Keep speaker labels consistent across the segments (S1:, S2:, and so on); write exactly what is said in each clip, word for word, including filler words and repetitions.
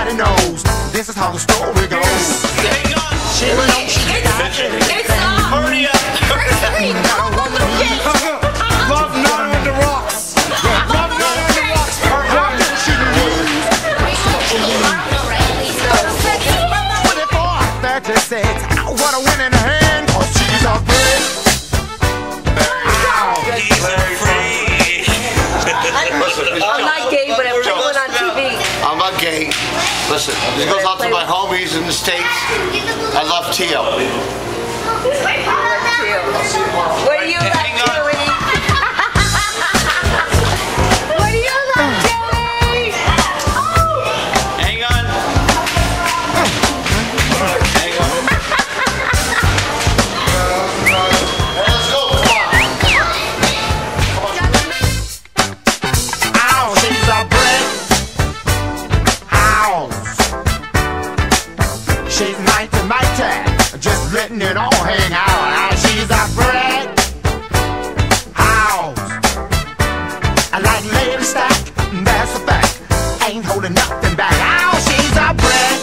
S1: everybody knows. This is how the story goes.
S2: Hang on.
S1: She knows she got everything.
S2: Hurry up.
S1: Hurry up.
S3: Love not on the rocks. Love not on the rocks.
S1: How can she lose? twenty-four, thirty-six. What a win in her hand, cause she's a brick.
S2: He's a freak.
S4: I'm not gay, but I'm playing on T V.
S5: I'm not gay. Listen, this goes out to my homies in the States. I love Tio.
S4: What do you like, Joey? What do you like, Joey?
S2: Hang on. Hang on.
S5: Let's go, come on.
S1: Ow, she's a brick house. She's mighty, mighty, just letting it all hang out. Ow, she's a brick house. I like lady stack, that's a fact. Ain't holding nothing back. Ow, she's a brick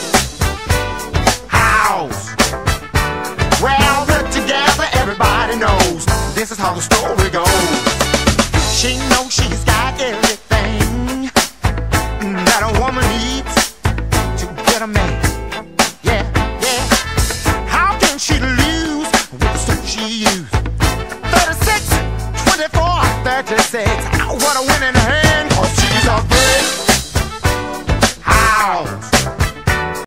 S1: house. Well, put together, everybody knows. This is how the story goes. She knows she's got everything that a woman needs to get a man. Yeah, yeah. How can she lose with the suit she used? thirty-six, twenty-four, thirty-six. What a win in her hand, cause she's a brick house.